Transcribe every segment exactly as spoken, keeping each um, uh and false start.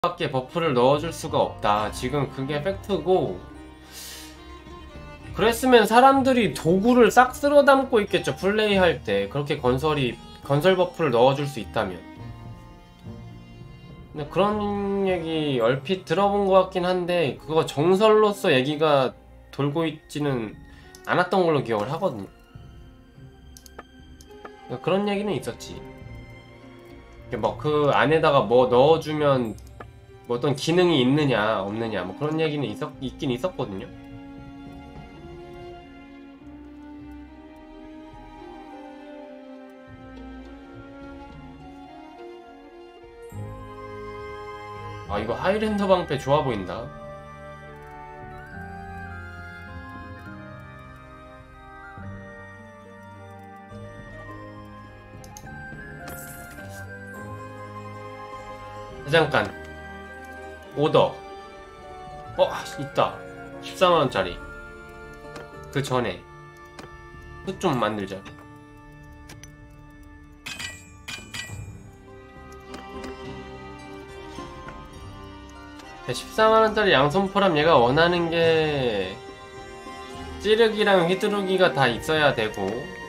밖에 버프를 넣어줄 수가 없다. 지금 그게 팩트고, 그랬으면 사람들이 도구를 싹 쓸어 담고 있겠죠. 플레이할 때 그렇게 건설이 건설 버프를 넣어줄 수 있다면. 근데 그런 얘기 얼핏 들어본 것 같긴 한데, 그거 정설로서 얘기가 돌고 있지는 않았던 걸로 기억을 하거든요. 그런 얘기는 있었지. 뭐 그 안에다가 뭐 넣어주면 뭐 어떤 기능이 있느냐 없느냐 뭐 그런 얘기는 있었, 있긴 있었거든요. 아, 이거 하이랜더 방패 좋아 보인다. 잠깐 오더. 어, 있다. 십사만 원짜리. 그 전에 흙 좀 만들자. 십사만 원짜리 양손포람 얘가 원하는 게 찌르기랑 휘두르기가 다 있어야 되고,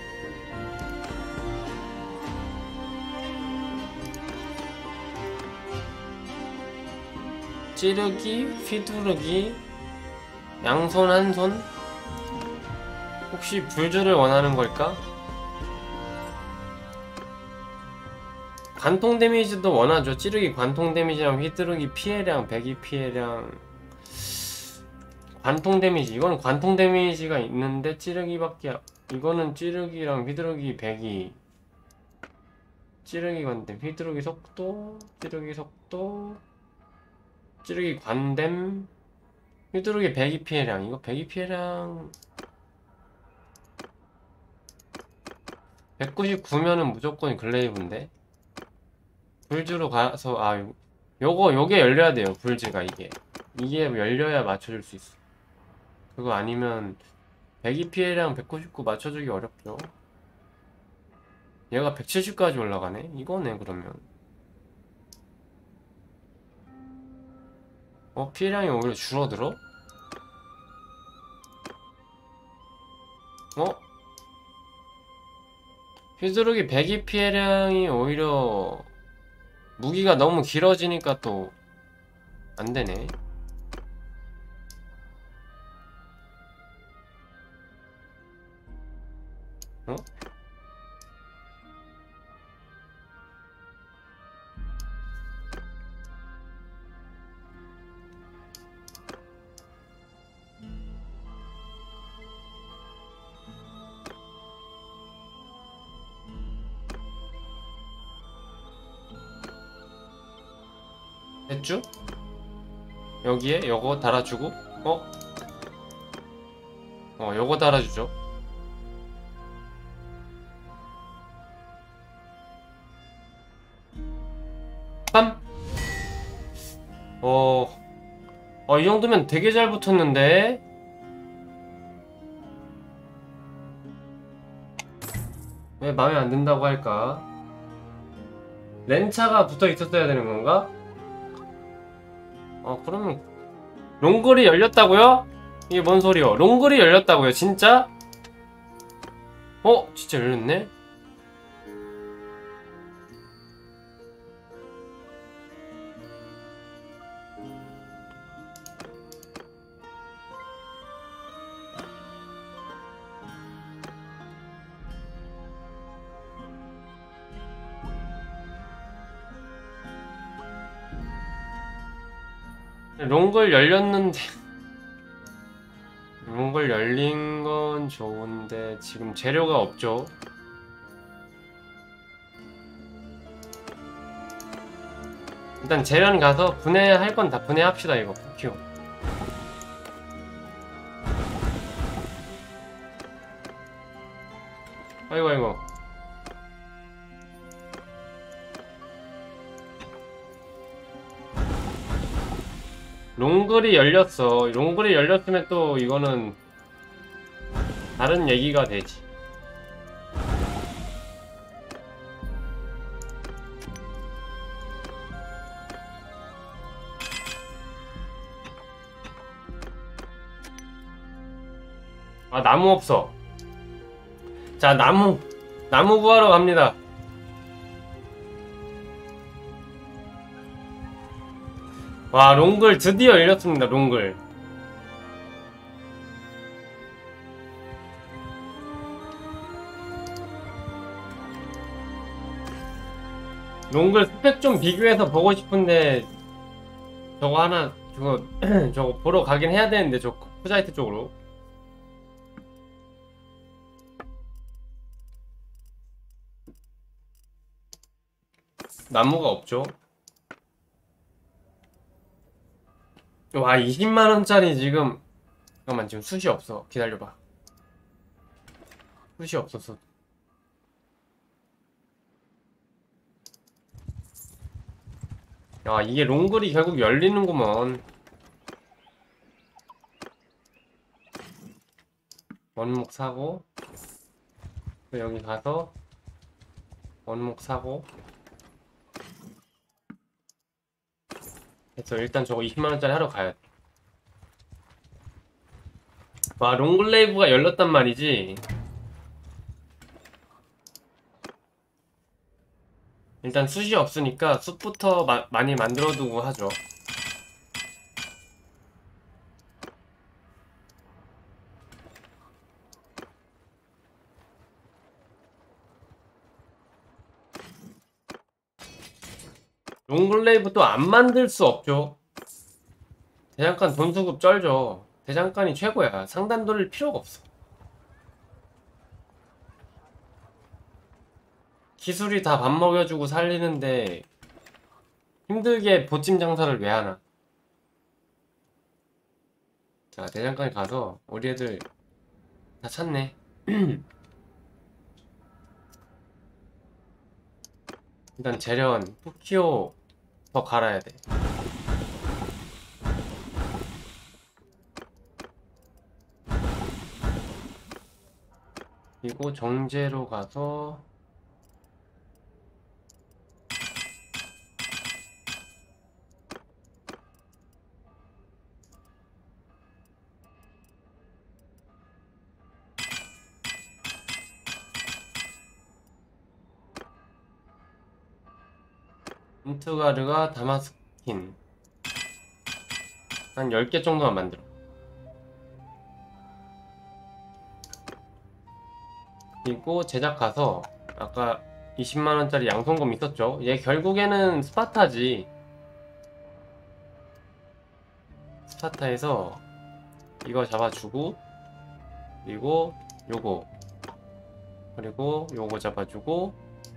찌르기, 휘두르기, 양손 한 손? 혹시 불주를 원하는 걸까? 관통 데미지도 원하죠. 찌르기 관통 데미지랑 휘두르기 피해량, 배기 피해량, 관통 데미지. 이거는 관통 데미지가 있는데 찌르기밖에, 이거는 찌르기랑 휘두르기 배기, 찌르기 관댐, 휘두르기 속도, 찌르기 속도, 찌르기 관댐, 휘두르기 배기 피해량. 이거 배기 피해량 백구십구면은 무조건 글레이브인데. 불주로 가서, 아, 요거, 요게 열려야 돼요. 불주가 이게. 이게 열려야 맞춰줄 수 있어. 그거 아니면 배기 피해량 백구십구 맞춰주기 어렵죠. 얘가 백칠십까지 올라가네? 이거네, 그러면. 어, 피해량이 오히려 줄어들어? 어? 휘두르기 배기 피해량이 오히려 무기가 너무 길어지니까 또 안되네. 어? 됐죠? 여기에 요거 달아주고, 어? 어, 요거 달아주죠. 빰! 어, 어, 이 정도면 되게 잘 붙었는데? 왜 마음에 안 든다고 할까? 렌차가 붙어 있었어야 되는 건가? 어, 그러면 롱글이 열렸다고요? 이게 뭔 소리요? 롱글이 열렸다고요? 진짜? 어? 진짜 열렸네? 롱글 열렸는데 롱글 열린 건 좋은데 지금 재료가 없죠. 일단 재련 가서 분해할 건 다 분해합시다. 이거 큐. 아이고 아이고. 롱글이 열렸어. 롱글이 열렸으면 또 이거는 다른 얘기가 되지. 아, 나무 없어. 자, 나무 나무 구하러 갑니다. 와, 롱글 드디어 열렸습니다. 롱글. 롱글 스펙 좀 비교해서 보고 싶은데 저거 하나 저거 저거 보러 가긴 해야 되는데 저 쿠자이트 쪽으로. 나무가 없죠. 와, 이십만 원짜리 지금. 잠깐만, 지금 숯이 없어. 기다려봐. 숯이 없어, 숯. 야, 이게 롱글이 결국 열리는구먼. 원목 사고, 또 여기 가서 원목 사고. 그래서 일단 저거 이십만 원짜리 하러 가야 돼. 와, 롱글레이브가 열렸단 말이지. 일단 숯이 없으니까 숯부터 마, 많이 만들어두고 하죠. 롱글레이브 또 안 만들 수 없죠. 대장간 돈 수급 쩔죠. 대장간이 최고야. 상단 돌릴 필요가 없어. 기술이 다 밥 먹여주고 살리는데 힘들게 보찜 장사를 왜 하나. 자, 대장간에 가서 우리 애들 다 찾네. 일단 재련, 푸키오 더 갈아야 돼. 그리고 정제로 가서 인트가르가 다마스킨 한 열 개 정도만 만들어. 그리고 제작 가서 아까 이십만 원짜리 양손검 있었죠? 얘 결국에는 스파타지. 스파타에서 이거 잡아주고, 그리고 요거, 그리고 요거 잡아주고,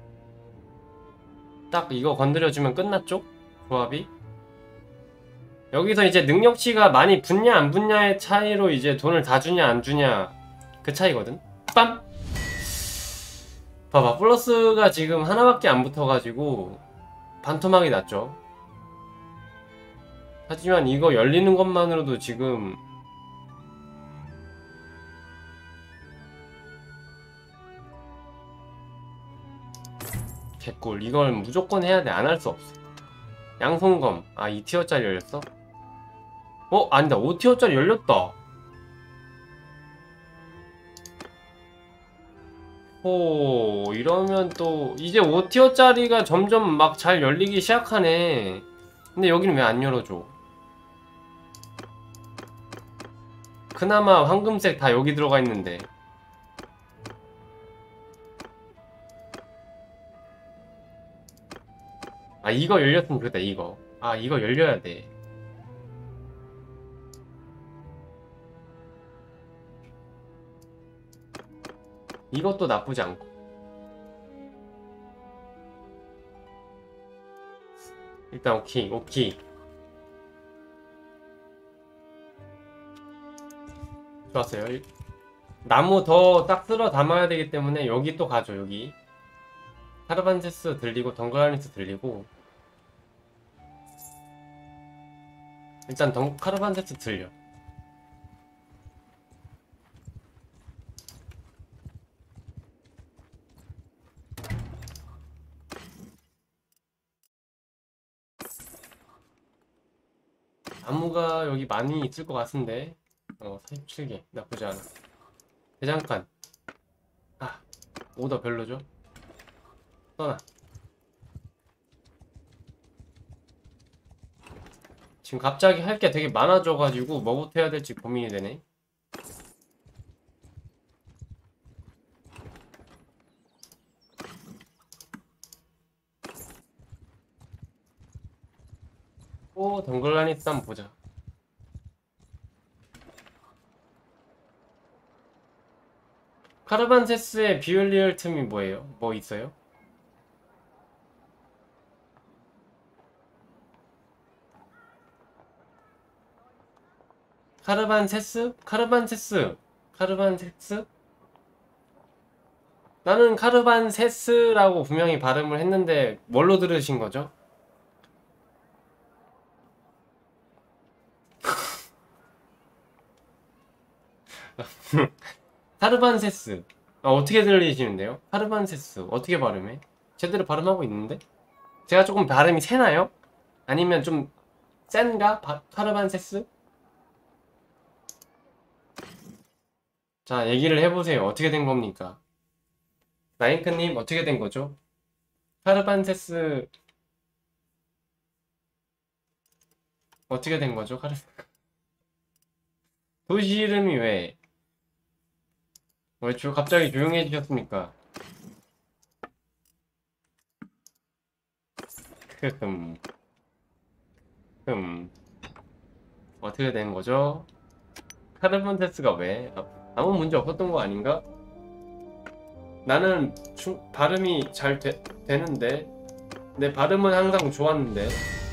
딱 이거 건드려주면 끝났죠? 조합이. 여기서 이제 능력치가 많이 붙냐 안 붙냐의 차이로 이제 돈을 다 주냐 안 주냐 그 차이거든. 빰! 봐봐, 플러스가 지금 하나밖에 안 붙어가지고 반토막이 났죠. 하지만 이거 열리는 것만으로도 지금 개꿀. 이걸 무조건 해야 돼. 안 할 수 없어. 양손검. 아, 이 티어짜리 열렸어? 어? 아니다. 오 티어짜리 열렸다. 오, 이러면 또 이제 오 티어짜리가 점점 막 잘 열리기 시작하네. 근데 여기는 왜 안 열어줘? 그나마 황금색 다 여기 들어가 있는데. 아, 이거 열렸으면 좋겠다. 이거. 아, 이거 열려야 돼. 이것도 나쁘지 않고. 일단 오케이, 오케이. 좋았어요. 일- 나무 더 딱 쓸어 담아야 되기 때문에 여기 또 가죠. 여기 카르반세스 들리고 덩그라니스 들리고. 일단 덩 카르반세스 들려. 나무가 여기 많이 있을 것 같은데. 어, 사십칠 개 나쁘지 않아. 대장간. 아, 오더 별로죠? 떠나. 지금 갑자기 할 게 되게 많아져가지고 뭐부터 해야 될지 고민이 되네. 오, 덩글라니스 한번 보자. 카르반세스의 비올리얼 틈이 뭐예요? 뭐 있어요? 카르반세스? 카르반세스? 카르반세스? 나는 카르반세스라고 분명히 발음을 했는데 뭘로 들으신 거죠? 카르반세스. 아, 어떻게 들리시는데요? 카르반세스 어떻게 발음해? 제대로 발음하고 있는데? 제가 조금 발음이 세나요? 아니면 좀 센가? 바, 카르반세스? 자, 얘기를 해보세요. 어떻게 된 겁니까? 나잉크님 어떻게 된 거죠? 카르반세스 어떻게 된 거죠? 카르 도시 이름이 왜? 왜 저 갑자기 조용해지셨습니까? 흠, 흠. 어떻게 된 거죠? 카르반세스가 왜? 아, 아무 문제 없었던 거 아닌가? 나는 중, 발음이 잘 되, 되는데 내 발음은 항상 좋았는데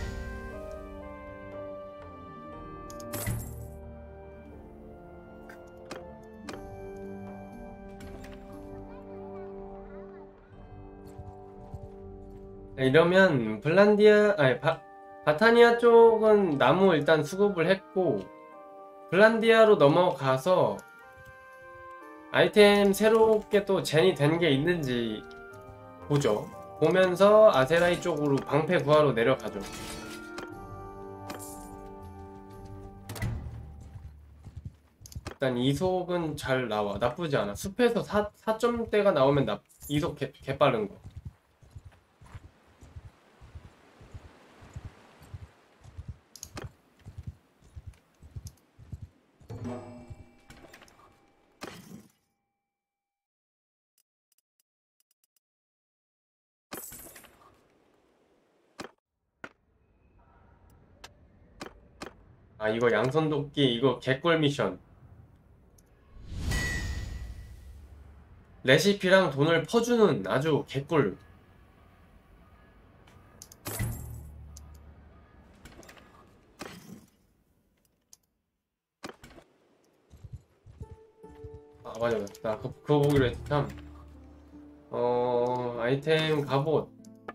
이러면 블란디아 아니 바, 바타니아 쪽은 나무 일단 수급을 했고 블란디아로 넘어가서 아이템 새롭게 또 젠이 된 게 있는지 보죠. 보면서 아세라이 쪽으로 방패 구하러 내려가죠. 일단 이속은 잘 나와. 나쁘지 않아. 숲에서 사, 사 점대가 나오면 나, 이속 개, 개빠른 거. 아, 이거 양손도끼 이거 개꿀 미션. 레시피랑 돈을 퍼주는 아주 개꿀. 아, 맞아, 맞아. 나 그거, 그거 보기로 했지, 참. 어, 아이템 갑옷.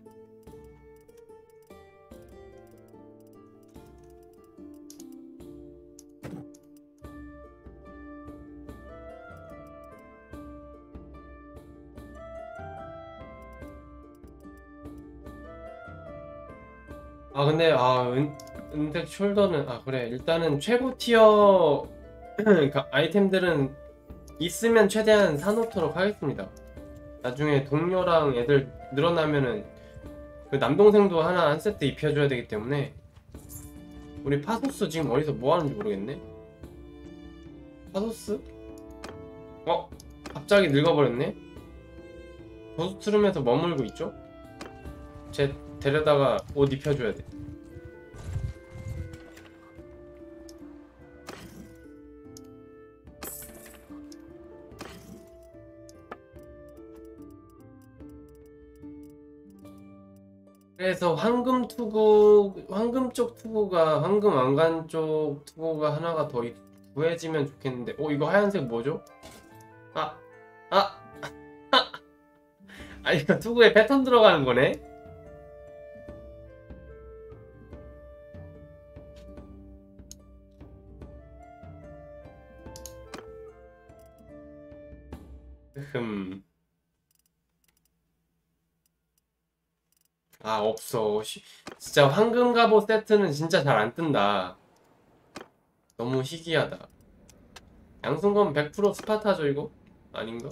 아, 근데, 아, 은, 은색 숄더는, 아, 그래. 일단은 최고 티어 그러니까 아이템들은 있으면 최대한 사놓도록 하겠습니다. 나중에 동료랑 애들 늘어나면은 그 남동생도 하나 한 세트 입혀줘야 되기 때문에. 우리 파소스 지금 어디서 뭐 하는지 모르겠네. 파소스? 어? 갑자기 늙어버렸네? 보스트룸에서 머물고 있죠? 쟤 데려다가 옷 입혀줘야 돼. 그래서 황금 투구, 황금 쪽 투구가, 황금 왕관 쪽 투구가 하나가 더 있- 구해지면 좋겠는데. 어, 이거 하얀색 뭐죠? 아, 아, 아, 이거 투구에 패턴 들어가는 거네? 흠. 아, 없어. 시- 진짜 황금 갑옷 세트는 진짜 잘 안 뜬다. 너무 희귀하다. 양승건 백 퍼센트 스파타죠, 이거? 아닌가?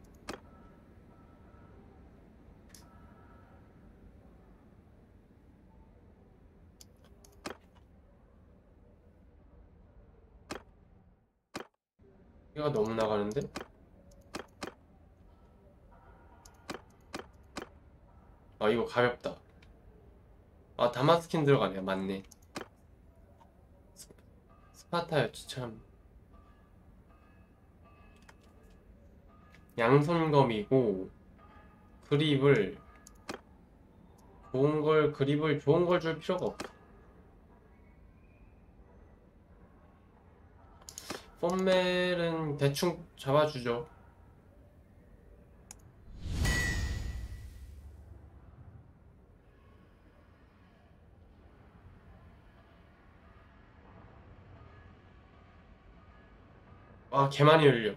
이가 너무 나가는데? 아 이거 가볍다. 아 다마스킨 들어가네. 맞네. 스파타였지 참. 양손검이고 그립을 좋은 걸 그립을 좋은 걸 줄 필요가 없어. 폼멜은 대충 잡아주죠. 아 개많이 열려.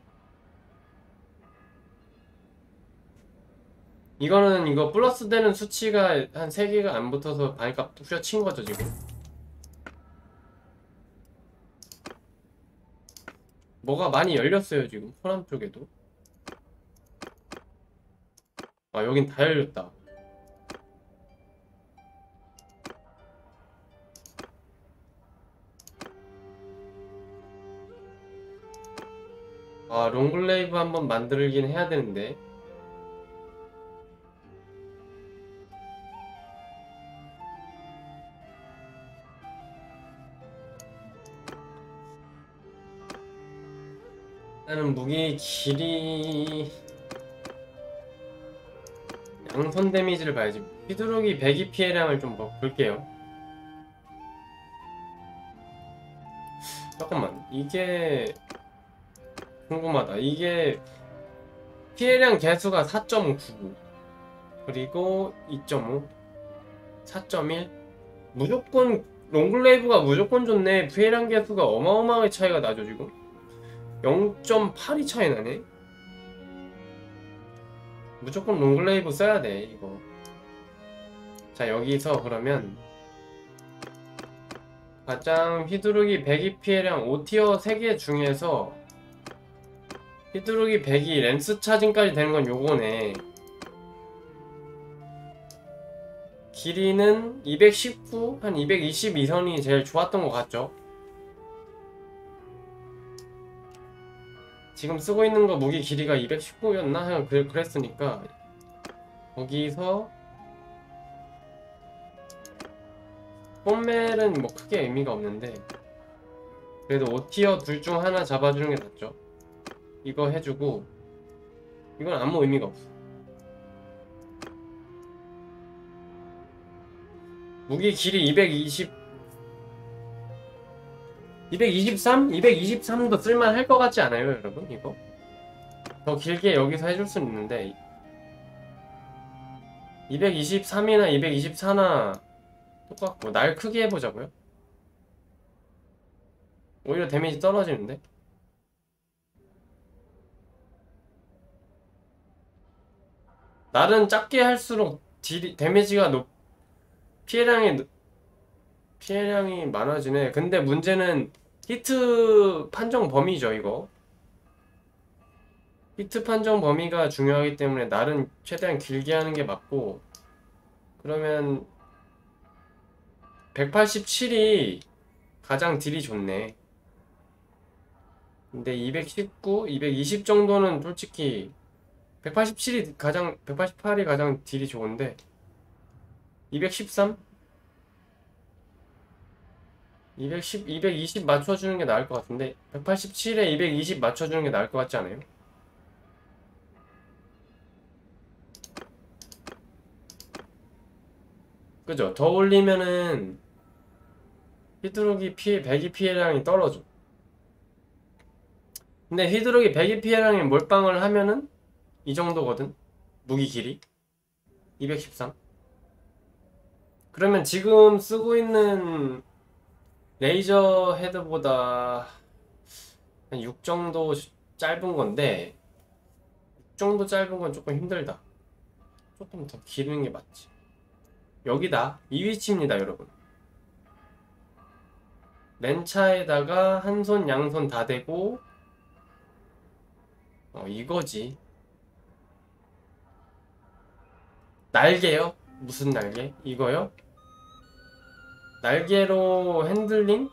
이거는 이거 플러스 되는 수치가 한 세 개가 안 붙어서 반값 후려친 거죠 지금. 뭐가 많이 열렸어요 지금 호남 쪽에도. 아 여긴 다 열렸다. 아 롱글레이브 한번 만들긴 해야 되는데. 나는 무기 길이 양손 데미지를 봐야지. 휘두르기 배기 피해량을 좀 뭐 볼게요. 잠깐만 이게 궁금하다. 이게 피해량 개수가 사 점 구 그리고 이 점 오 사 점 일 무조건 롱글레이브가 무조건 좋네. 피해량 개수가 어마어마하게 차이가 나죠 지금. 영 점 팔이 차이 나네. 무조건 롱글레이브 써야 돼 이거. 자 여기서 그러면 가장 휘두르기 배기 피해량 오 티어 세 개 중에서 휘두르기 배기 렌스 차징까지 되는 건 요거네. 길이는 이백십구, 한 이백이십이 선이 제일 좋았던 것 같죠? 지금 쓰고 있는 거 무기 길이가 이백십구였나? 그, 그랬으니까 거기서 폼멜은 뭐 크게 의미가 없는데 그래도 오 티어 둘 중 하나 잡아주는 게 낫죠. 이거 해주고 이건 아무 의미가 없어. 무기 길이 이백이십 이백이십삼? 이백이십삼도 쓸만할 것 같지 않아요 여러분? 이거? 더 길게 여기서 해줄 수는 있는데 이백이십삼이나 이백이십사나 똑같고 날 크게 해보자고요? 오히려 데미지 떨어지는데? 날은 작게 할수록 딜이, 데미지가 높 피해량이 피해량이 많아지네. 근데 문제는 히트 판정 범위죠 이거. 히트 판정 범위가 중요하기 때문에 날은 최대한 길게 하는 게 맞고. 그러면 백팔십칠이 가장 딜이 좋네. 근데 이백십구, 이백이십 정도는 솔직히 백팔십칠이 가장 백팔십팔이 가장 딜이 좋은데 이백십삼? 이백십, 이백이십 맞춰주는 게 나을 것 같은데 백팔십칠에 이백이십 맞춰주는 게 나을 것 같지 않아요? 그죠? 더 올리면은 휘두르기 피해, 배기 피해량이 떨어져. 근데 휘두르기 배기 피해량이 몰빵을 하면은 이 정도거든? 무기 길이 이백십삼. 그러면 지금 쓰고 있는 레이저 헤드보다 한 육 정도 짧은 건데 육 정도 짧은 건 조금 힘들다. 조금 더 기르는 게 맞지. 여기다 이 위치입니다 여러분. 렌차에다가 한 손 양손 다 대고 어, 이거지. 날개요? 무슨 날개? 이거요? 날개로 핸들링?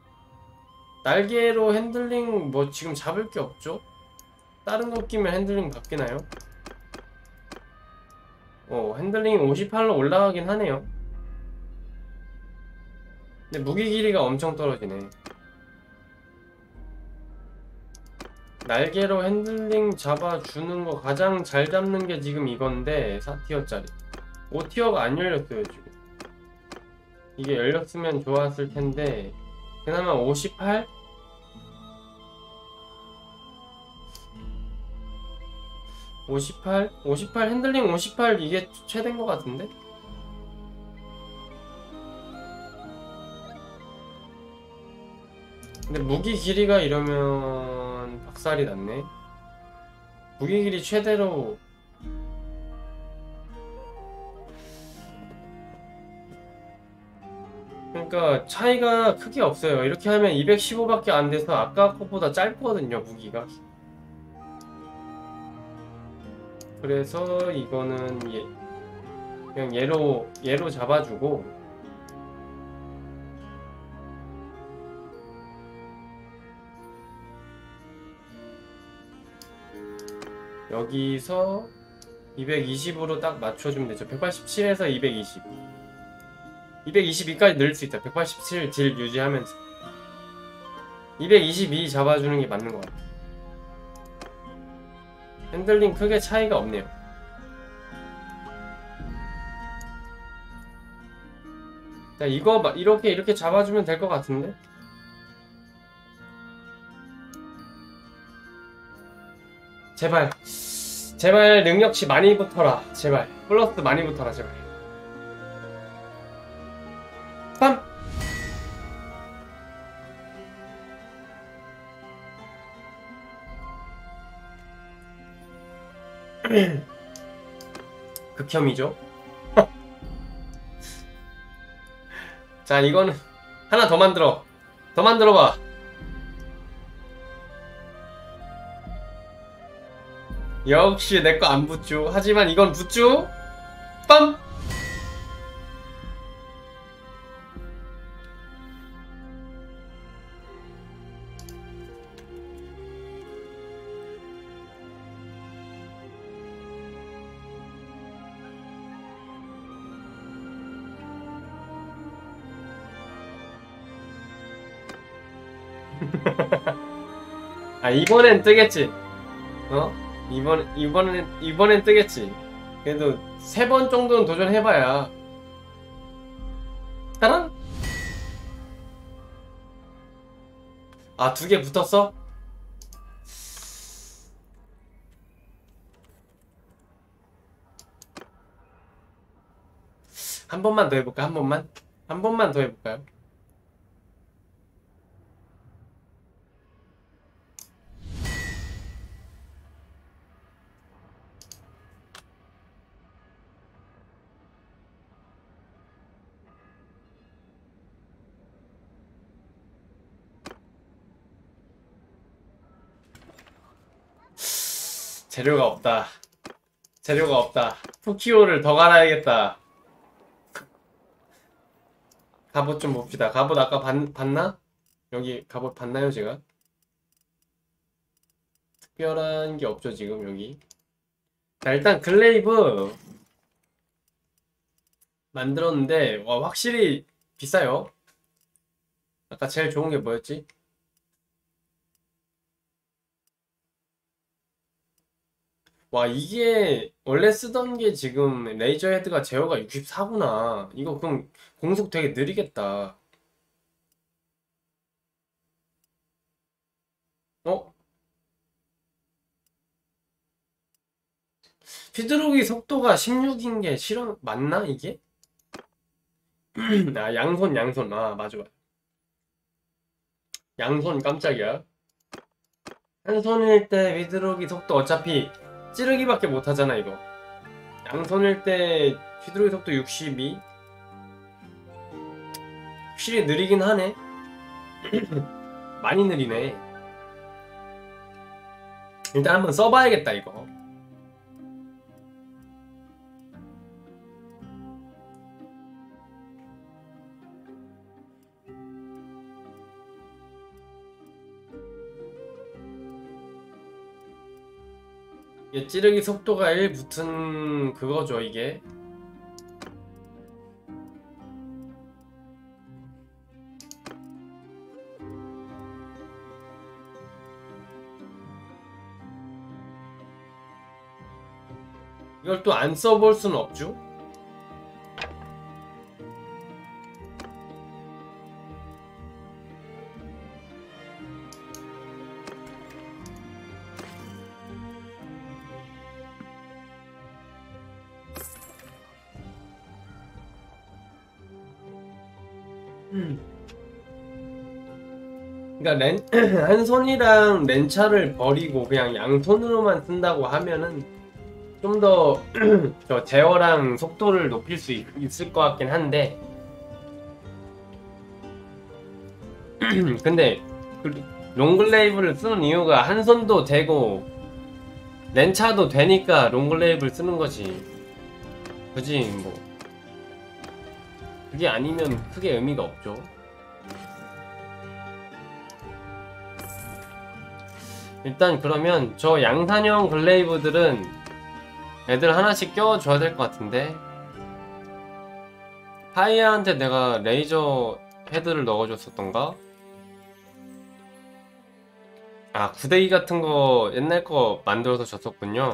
날개로 핸들링 뭐 지금 잡을 게 없죠? 다른 거 끼면 핸들링 바뀌나요? 어, 핸들링 오십팔로 올라가긴 하네요. 근데 무기 길이가 엄청 떨어지네. 날개로 핸들링 잡아주는 거 가장 잘 잡는 게 지금 이건데 사 티어짜리 오 티어가 안 열렸어요 지금. 이게 열렸으면 좋았을 텐데 그나마 오십팔? 오십팔? 오십팔 핸들링 오십팔 이게 최대인 것 같은데? 근데 무기 길이가 이러면 박살이 났네. 무기 길이 최대로 그러니까 차이가 크게 없어요. 이렇게 하면 이백십오밖에 안 돼서 아까 것보다 짧거든요 무기가. 그래서 이거는 얘, 그냥 얘로 얘로 잡아주고 여기서 이백이십으로 딱 맞춰주면 되죠. 백팔십칠에서 이백이십 이백이십이까지 늘릴 수 있다. 백팔십칠 딜 유지하면서 이백이십이 잡아주는 게 맞는 것 같아. 핸들링 크게 차이가 없네요. 자, 이거 마- 이렇게 이렇게 잡아주면 될 것 같은데? 제발 제발 능력치 많이 붙어라. 제발 플러스 많이 붙어라 제발. 빰! 극혐이죠. 자, 이거는 하나 더 만들어. 더 만들어봐. 역시 내 거 안 붙죠. 하지만 이건 붙죠. 빰! 아, 이번엔 뜨겠지. 어? 이번 이번엔 이번엔 뜨겠지. 그래도 세 번 정도는 도전해봐야. 따란? 아, 두 개 붙었어? 한 번만 더 해볼까? 한 번만? 한 번만 더 해볼까요? 재료가 없다. 재료가 없다. 푸키오를 더 갈아야겠다. 갑옷 좀 봅시다. 갑옷 아까 봤, 봤나? 여기 갑옷 봤나요, 제가? 특별한 게 없죠, 지금 여기. 자, 일단 글레이브 만들었는데, 와, 확실히 비싸요. 아까 제일 좋은 게 뭐였지? 와, 이게 원래 쓰던 게 지금 레이저 헤드가 제어가 육십사구나. 이거 그럼 공속 되게 느리겠다. 어? 휘두르기 속도가 십육인 게 실험 맞나 이게? 아, 양손 양손. 아, 맞아. 양손 깜짝이야. 한 손일 때 휘두르기 속도 어차피 찌르기밖에 못 하잖아 이거. 양손일 때 휘두르기 속도 육십이. 확실히 느리긴 하네. 많이 느리네. 일단 한번 써봐야겠다 이거. 이게 찌르기 속도가 일 붙은 그거죠 이게. 이걸 또 안 써볼 수는 없죠. 그러니까 렌, 한 손이랑 렌차를 버리고 그냥 양손으로만 쓴다고 하면은 좀 더 저 제어랑 속도를 높일 수 있, 있을 것 같긴 한데 근데 그 롱글레이브를 쓰는 이유가 한 손도 되고 렌차도 되니까 롱글레이브를 쓰는 거지. 그지 뭐 그게 아니면 크게 의미가 없죠. 일단 그러면 저 양산형 글레이브들은 애들 하나씩 껴줘야 될 것 같은데 파이어한테 내가 레이저 헤드를 넣어줬었던가? 아 구데기 같은 거 옛날 거 만들어서 줬었군요.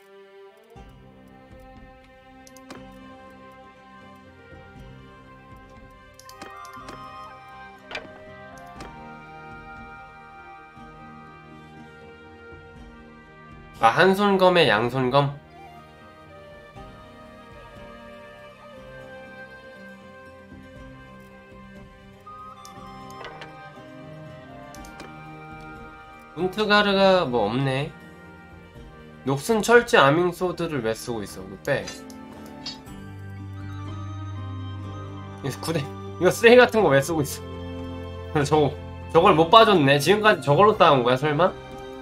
아 한손검에 양손검? 운트가르가 뭐 없네. 녹슨 철제 아밍소드를 왜 쓰고 있어? 이거 빼. 이거 구대 이거 쓰레기 같은 거 왜 쓰고 있어? 저거 저걸 못 봐줬네. 지금까지 저걸로 싸운 거야 설마?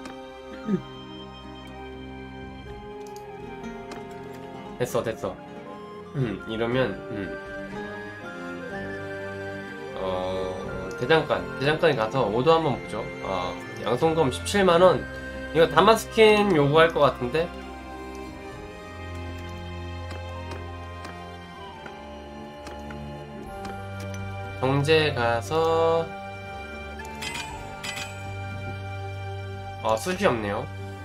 됐어 됐어. 음, 이러면 음. 어 대장간 대장간에 가서 오도 한번 보죠. 아 양손검 십칠만 원. 이거 다마스킨 요구할 것 같은데. 경제 가서 아 숱이 없네요.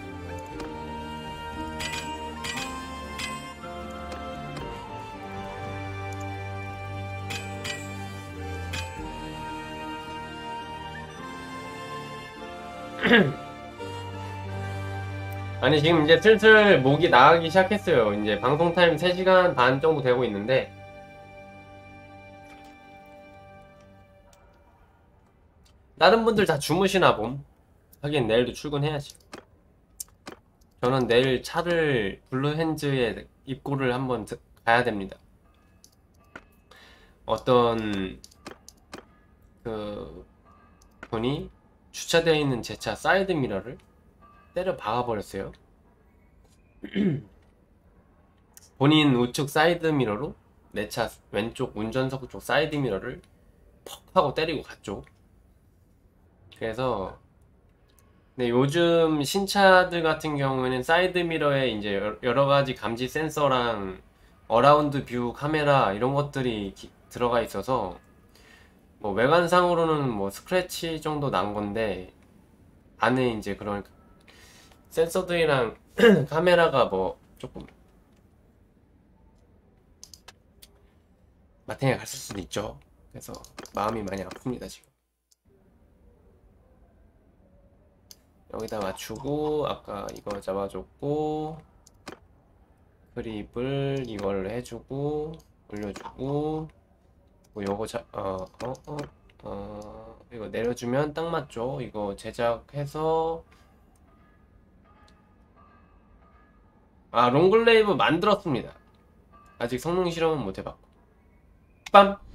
아니 지금 이제 슬슬 목이 나가기 시작했어요. 이제 방송 타임 세 시간 반 정도 되고 있는데 다른 분들 다 주무시나 봄. 하긴 내일도 출근해야지. 저는 내일 차를 블루핸즈에 입고를 한번 드, 가야 됩니다. 어떤 그 분이 주차되어 있는 제 차 사이드 미러를 때려 박아버렸어요. 본인 우측 사이드 미러로 내 차 왼쪽 운전석 쪽 사이드 미러를 퍽 하고 때리고 갔죠. 그래서 네, 요즘 신차들 같은 경우에는 사이드 미러에 이제 여러 가지 감지 센서랑 어라운드 뷰 카메라 이런 것들이 기, 들어가 있어서 뭐 외관상으로는 뭐 스크래치 정도 난 건데 안에 이제 그런 센서들이랑 카메라가 뭐 조금 마탱이가 갔을 수도 있죠. 그래서 마음이 많이 아픕니다 지금. 여기다 맞추고 아까 이거 잡아줬고 그립을 이걸로 해주고 올려주고 뭐 요거 자, 어, 어, 어, 어, 이거 내려주면 딱 맞죠? 이거 제작해서 아 롱글레이브 만들었습니다. 아직 성능 실험은 못 해봤고 빰!